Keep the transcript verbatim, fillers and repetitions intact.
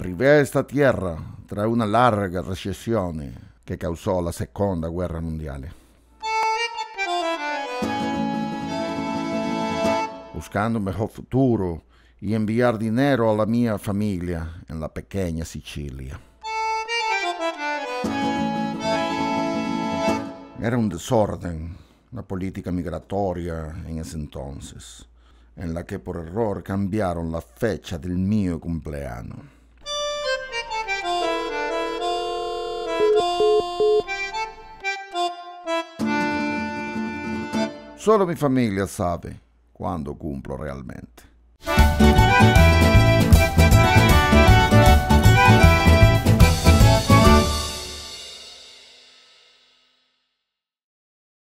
Arrivé a esta tierra tras una larga recesione che causò la seconda guerra mondiale. Buscando un mejor futuro y enviar dinero a la mia familia en la pequeña Sicilia. Era un desorden la política migratoria en ese entonces, en la que por error cambiaron la fecha del mio cumpleaños. Solo mi familia sabe quando cumplo realmente.